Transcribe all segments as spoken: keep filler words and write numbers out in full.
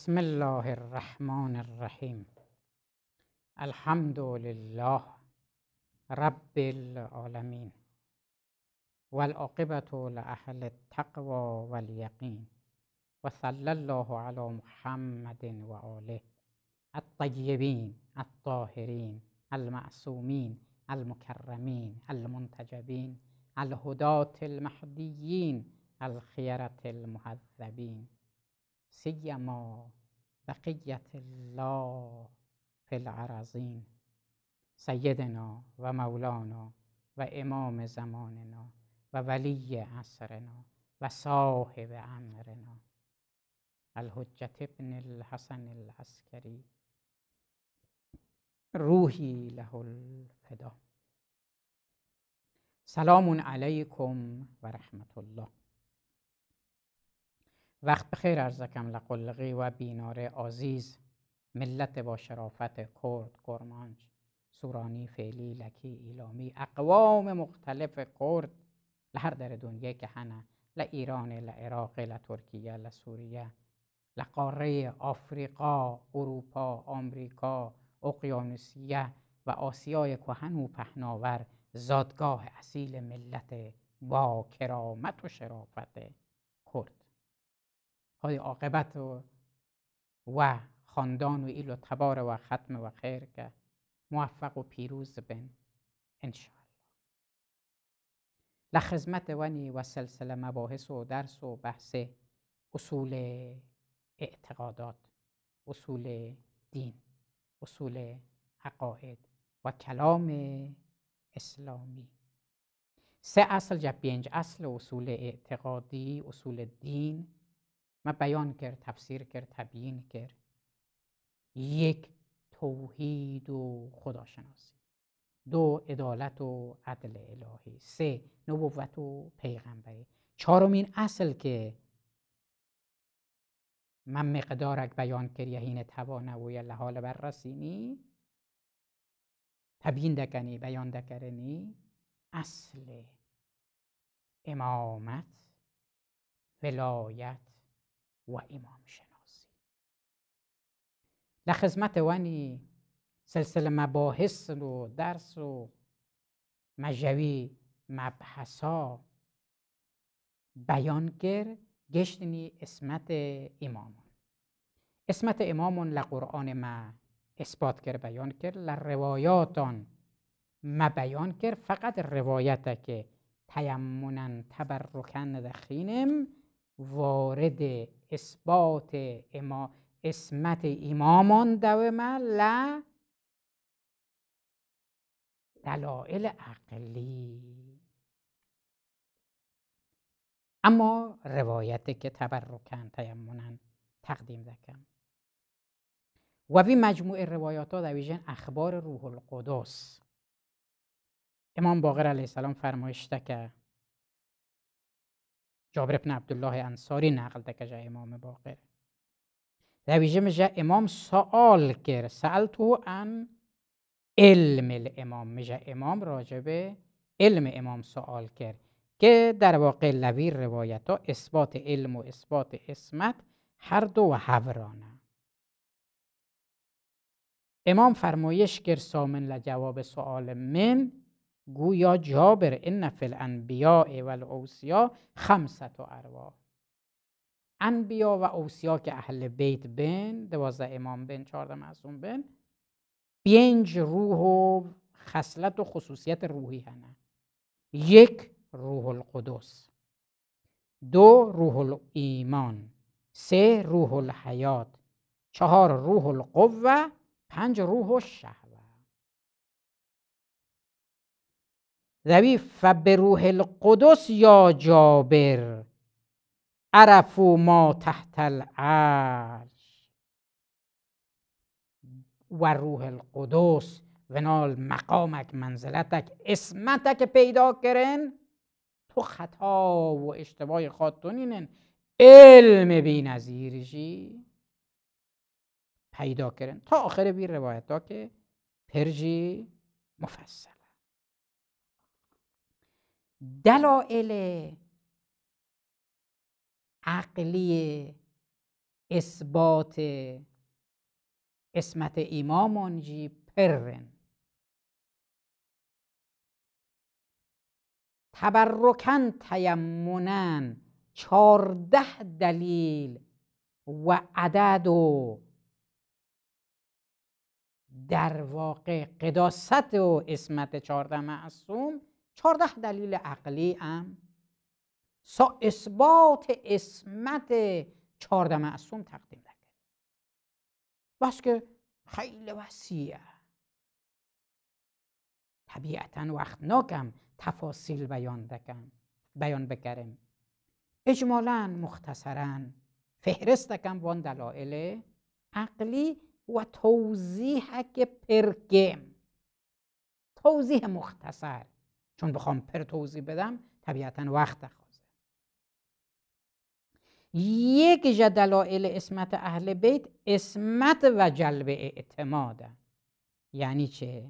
بسم الله الرحمن الرحیم. الحمد لله رب العالمین والعاقبة لأهل التقوى والیقین و صلی الله علی محمد و آله الطیبین الطاهرین المعصومین المکرمین المنتجبین الهداة المهدیین الخیرة المهذبین سیما بقیت الله فی الارضین سیدنا و مولانا و امام زماننا و ولی عصرنا و صاحب امرنا الحجة ابن الحسن العسکری روحی له الفدا. سلام علیکم و رحمت الله. وقت بخیر عرض کنم لقلقی و بینار عزیز، ملت با شرافت کرد، کرمانج، سورانی، فعلی، لکی، ایلامی، اقوام مختلف کرد لهر در دنیا که هنه، لایران، لعراق، لترکیه، لسوریه، لقاره آفریقا، اروپا، آمریکا، اقیانوسیه و آسیای کهن و پهناور، زادگاه اصیل ملت با کرامت و شرافت کرد. خواهی عاقبت و, و خاندان و ایل و تبار و ختم و خیر که موفق و پیروز بن انشاءالله. لخدمت ونی و سلسله مباحث و درس و بحث اصول اعتقادات، اصول دین، اصول عقاید و کلام اسلامی. سه اصل جا پنج اصل اصول اعتقادی، اصول دین ما بیان کرد، تفسیر کرد، تبیین کرد. یک، توحید و خداشناسی. دو، عدالت و عدل الهی. سه، نبوت و پیغمبری. چهارمین اصل که من مقدارک بیان کرد یهین توانه و لحال بررسینی تبیین دکنی بیان دکرنی اصل امامت، ولایت و امام شناسی. لخدمت ونی سلسله مباحث و درس و مجوی مبحثا بیان کرد گشتنی اسمت امامون. اسمت امامون لقرآن ما اثبات کرد بیان کرد، لروایاتان ما بیان کرد. فقط روایت که تیمونن تبرکن دخینم وارد اثبات اما اسمت امامون دوما ل دلائل عقلی. اما روایت که تبرکن تیمونن تقدیم دکم و بی مجموع روایات ها دویژن اخبار روح القدس. امام باقر علیه السلام فرمایشته که جابر ابن عبدالله انصاری نقل دکه جا امام باقر دویژه میجه امام سوال کرد، سألتو عن علم الامام، میجه امام راجبه علم امام سوال کرد که در واقع لوی روایت ها اثبات علم و اثبات اسمت هر دو و حورانه. امام فرمایش کرد سامن لجواب سؤال من، گویا جابر ان فی الانبیاء و الاوصیا خمسة ارواح. انبیا و اوصیا که اهل بیت بن، دوازده امام بن، چهارده معصوم بن، پنج روح و خصلت و خصوصیت روحی هنه. یک، روح القدس. دو، روح الایمان. سه، روح الحیات. چهار، روح القوه. پنج، روح الشهوه. روی فبروح القدس یا جابر عرفوا ما تحت العرش و روح القدس ونال مقامک منزلتک اسمتک پیدا کرن تو خطا و اشتباه خاطونینن علم بی نظیرشی پیدا کرن تا آخر بی روایت ها که پرجی مفصل. دلائل عقلی اثبات اسمت امامونجی پرن تبرکن تیمونن چارده دلیل و عدد و در واقع قداست و اسمت چارده معصوم چارده دلیل عقلی هم سا اثبات اسمت چارده معصوم تقدیم نکرد. بس که خیلی وسیعه، طبیعتا وقت ناکم تفاصیل بیان دکم بیان بکرم. اجمالا مختصرا فهرست دکم وان دلائل عقلی و توضیح که پرگم، توضیح مختصر، چون بخوام پر توضیح بدم طبیعتا وقت دخوازه. یک جا دلائل اسمت اهل بیت اسمت و جلب اعتماده. یعنی چه؟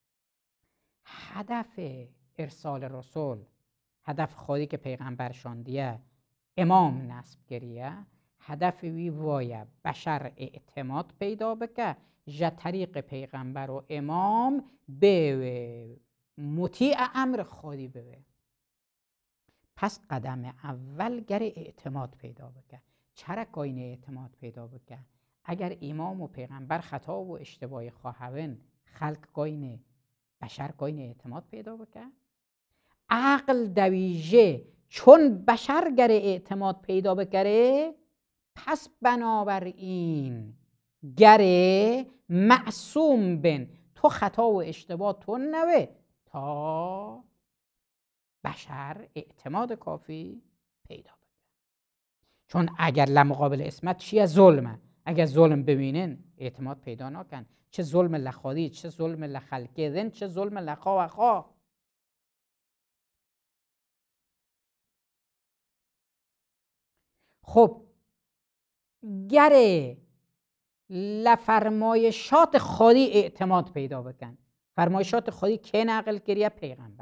هدف ارسال رسول، هدف خودی که پیغمبر شاندیه امام نصب گریه، هدف وی وایه بشر اعتماد پیدا بکه جا طریق پیغمبر و امام به مطیع امر خودی بوه. پس قدم اول گر اعتماد پیدا بکه. چرا کاین اعتماد پیدا بکه؟ اگر امام و پیغمبر خطا و اشتباه خواهون خلق کاین بشر کاین اعتماد پیدا بکه. عقل دویژه چون بشر گر اعتماد پیدا بکره، پس بنابراین گر معصوم بن تو خطا و اشتباه تو نوه تا بشر اعتماد کافی پیدا بکره. چون اگر لمقابل اسمت چیه؟ ظلمه. اگر ظلم ببینن اعتماد پیدا نکن. چه ظلم لخادی، چه ظلم لخلقه ذن، چه ظلم لخوا و خوا. خب گر لفرمایشات خودی اعتماد پیدا بکن. فرمایشات خودی که نقل کریه؟ پیغمبر.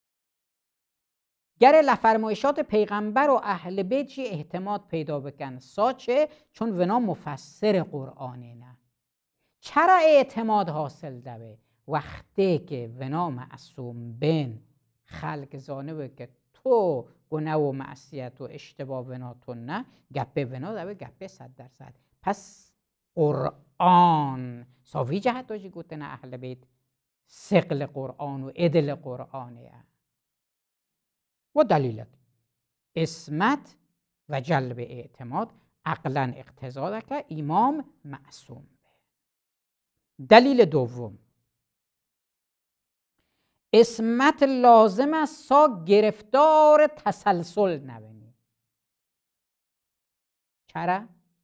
گر لفرمایشات پیغمبر و اهل بیت چی اعتماد پیدا بکن. ساچه؟ چون ونا مفسر قرآنه. نه چرا اعتماد حاصل دوه؟ وقتی که ونا معصوم بین خلق زانه که تو گناه و معصیت و اشتباه ونا تو نه، گپه ونا دوه گپه صد درصد. پس قرآن صافی جهت داشتی گوتن اهل بیت ثقل قرآن و عدل قرآنه. و دلیلت اسمت و جلب اعتماد عقلا اقتضا که امام معصوم. دلیل دوم اسمت لازم است سا گرفتار تسلسل نبینی. چرا؟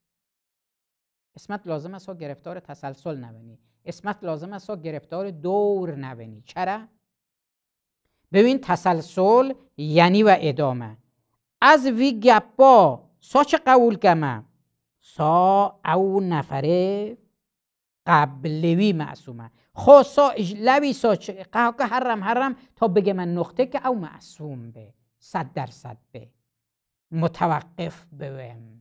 اسمت لازم است سا گرفتار تسلسل نبینی. اسمت لازم است سا گرفتار دور نبینی. چرا؟ ببین تسلسل یعنی و ادامه. از وی گپا سا چه قبول کمه؟ سا او نفره قبلوی معصومه. خو سا لوی سا چه قهوه حرم حرم تا بگه من نقطه که او معصوم به صد درصد به متوقف بویم.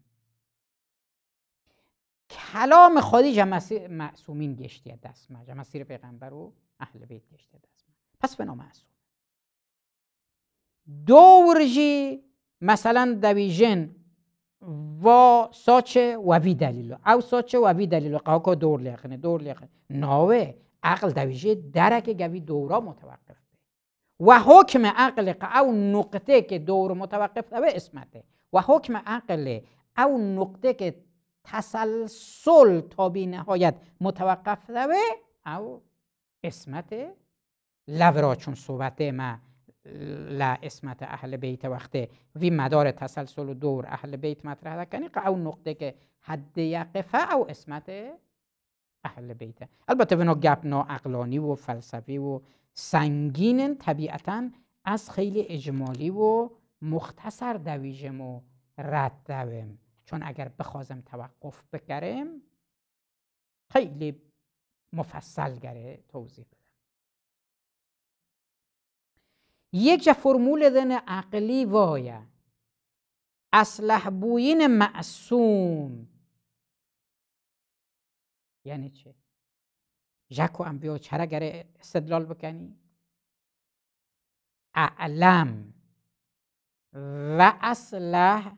کلام خودی جمع معصومین گشتیه دست ما، جمع مسیر پیغمبر و اهل بیت گشتیه دست ما. پس بنا معصوم دورجی مثلا دویژن و ساچه و وی دلیلو او ساچه و وی دلیلو قاوکا دور لیخنه دور لیخنه ناوه عقل دویژه درک گوی دورا متوقف به و حکم عقل او نقطه که دور متوقف به اسمته و حکم عقل او نقطه که تسلسل تا بی نهایت متوقف به او اسمته. لورا چون صحبت ما لا اسمت اهل بیت وقته وی مدار تسلسل و دور اهل بیت مطرح کنی که او نقطه که حد یقفه او اسمت اهل بیت. البته وینا گپ نا عقلانی و فلسفی و سنگین طبیعتا از خیلی اجمالی و مختصر دویجم و رد دویم، چون اگر بخوازم توقف بکرم خیلی مفصل گره توضیح بدم. یک جا فرمول دن عقلی وایه اصلح بوین معصوم یعنی چه؟ ژکو ام بیو چرا گره استدلال بکنی؟ اعلم و اصلح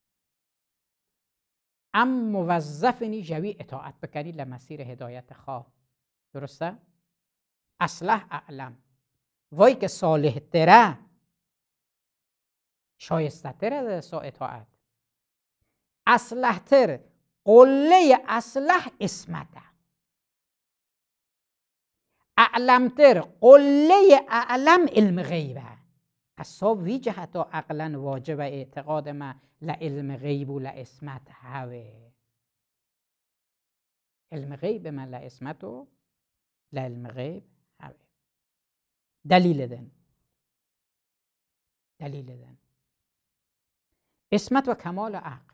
ام موظفنی جوی اطاعت بکنی لمسیر هدایت خواه. درسته؟ اصلح اعلم، وای که صالح تره شایسته تره سا اطاعت. اصلح تر قله اصلح اسمته، اعلم تر قله اعلم علم غیبه. اصاب وی جهتا عقلا واجب اعتقاد ما لعلم غیب و لعصمت هوه. علم غیب من لعصمت و لعلم غیب هوه. دلیل دن دلیل دن عصمت و کمال عقل.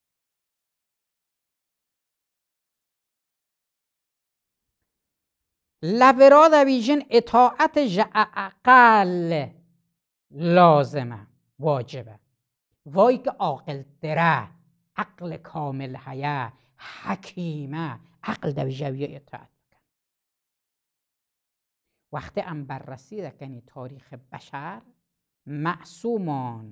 لورا دویژن اطاعت عقل لازمه واجبه. وای که عاقل تره عقل کامل هیه حکیمه عقل دویژوی اطاعت بکن. وقتی ام بررسی دکنی تاریخ بشر معصومان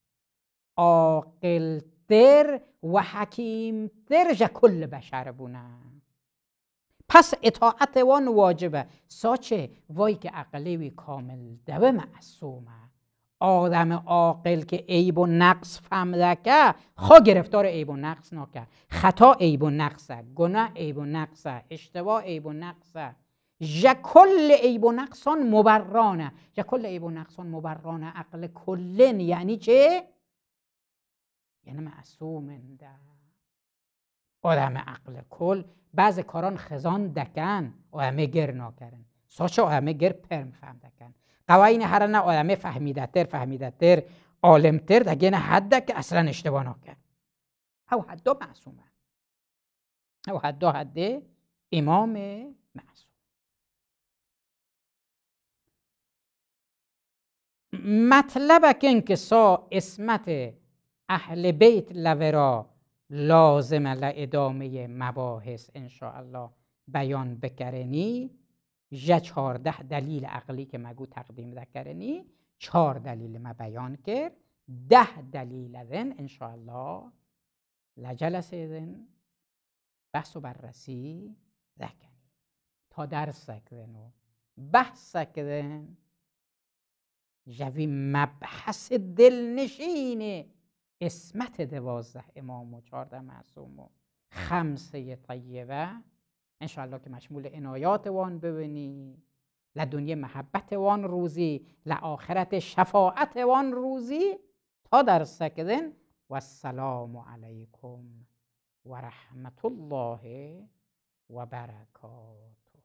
عاقل تر و حکیم تر جا کل بشر بونه. پس اطاعت وان واجبه. ساچه وای که عقلی وی کامل دوه معصومه. آدم عاقل که عیب و نقص فهمده که خواه گرفتار عیب و نقص نکه. خطا عیب و نقصه، گناه عیب و نقصه، اشتباه عیب و نقصه. جا کل عیب و نقصان مبرانه. جا کل عیب و نقصان مبرانه. عقل کلن یعنی چه؟ یعنی معصومنده. آدم عقل کل بعض کاران خزان دکن آدمه گر ناکرن. ساچه آدمه گر پرم فهم دکن. قوائین هرانه آدمه فهمیده تر فهمیده تر عالم تر دگه نه حد که اصلا اشتباه ناکن. او حدا معصومه. او حدا حده امام معصوم. مطلب کن که سا اسمت اهل بیت لورا لازمه لادامه مباحث انشاءالله بیان بکرنی. جا چهارده دلیل عقلی که مگو تقدیم دکرنی چهار دلیل ما بیان کرد. ده دلیل دن انشاءالله لجلسه دن بحث و بررسی دکنی. تا درس دن و بحث دن جوی مبحث دلنشین اسمت دوازده امام و چهارده معصوم و خمسه طیبه انشاءالله که مشمول عنایات وان ببینی. لدنیا محبت وان روزی، لآخرت شفاعت وان روزی. تا در سکدن و السلام علیکم و رحمت الله و برکاته.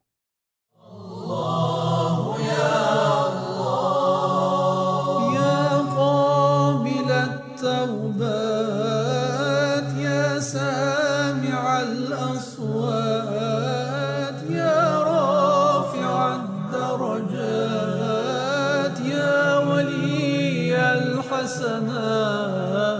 الله یا الله یا قابل التوبات یا سامع الاصوات یا رافع الدرجات یا ولی الحسنات